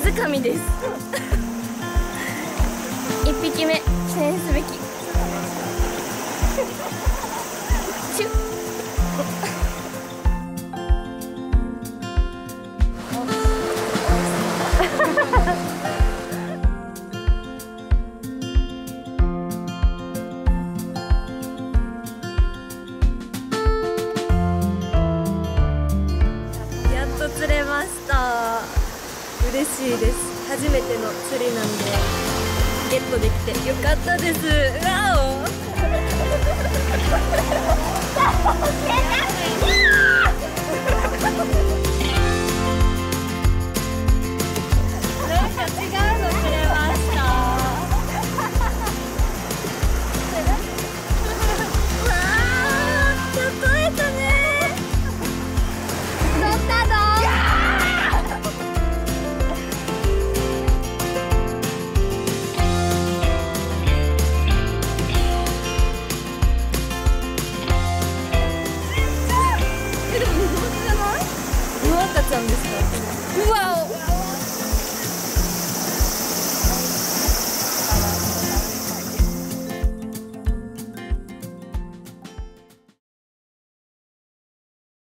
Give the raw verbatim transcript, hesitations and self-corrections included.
づかみです。一匹目記念すべき。チュッ。やっと釣れました。嬉しいです。初めての釣りなんでゲットできてよかったです。うわおなんか違うの釣れました。わあ、ちょっとえたね。取ったぞ。ちゃんです。